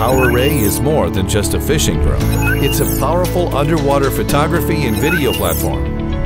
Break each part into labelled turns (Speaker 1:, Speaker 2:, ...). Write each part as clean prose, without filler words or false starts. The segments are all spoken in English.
Speaker 1: PowerRay is more than just a fishing pro. It's a powerful underwater photography and video platform.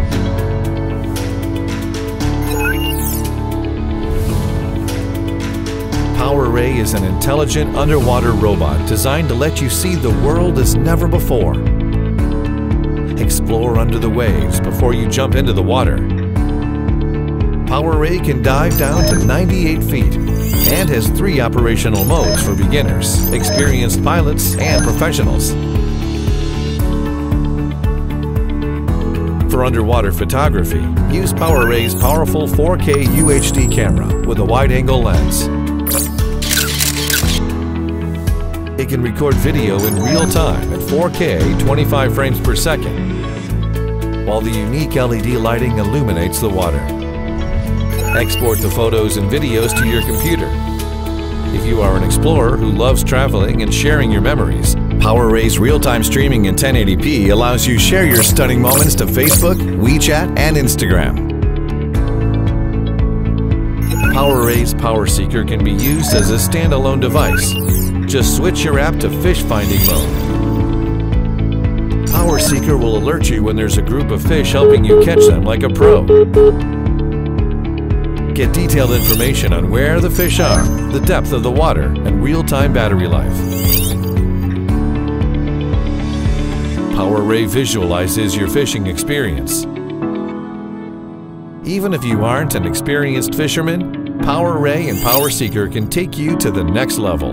Speaker 1: PowerRay is an intelligent underwater robot designed to let you see the world as never before. Explore under the waves before you jump into the water. PowerRay can dive down to 98 feet and has 3 operational modes for beginners, experienced pilots, and professionals. For underwater photography, use PowerRay's powerful 4K UHD camera with a wide-angle lens. It can record video in real time at 4K 25 frames per second, while the unique LED lighting illuminates the water. Export the photos and videos to your computer. If you are an explorer who loves traveling and sharing your memories, PowerRay's real-time streaming in 1080p allows you to share your stunning moments to Facebook, WeChat, and Instagram. PowerRay's PowerSeeker can be used as a standalone device. Just switch your app to fish finding mode. PowerSeeker will alert you when there's a group of fish helping you catch them like a pro. Get detailed information on where the fish are, the depth of the water, and real-time battery life. PowerRay visualizes your fishing experience. Even if you aren't an experienced fisherman, PowerRay and PowerSeeker can take you to the next level.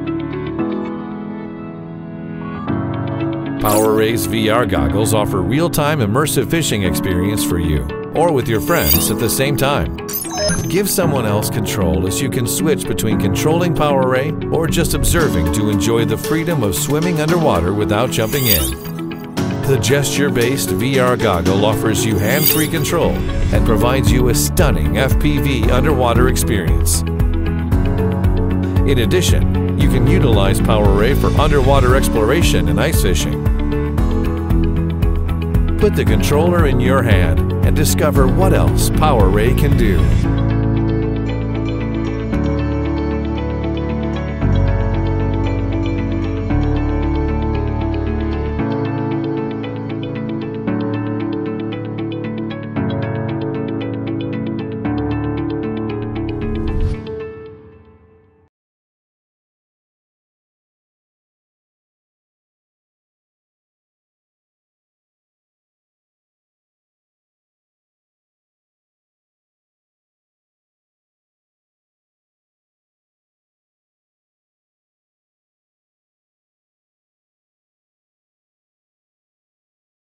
Speaker 1: PowerRay's VR goggles offer real-time immersive fishing experience for you or with your friends at the same time. Give someone else control as you can switch between controlling PowerRay or just observing to enjoy the freedom of swimming underwater without jumping in. The gesture-based VR goggle offers you hands-free control and provides you a stunning FPV underwater experience. In addition, you can utilize PowerRay for underwater exploration and ice fishing. Put the controller in your hand and discover what else PowerRay can do.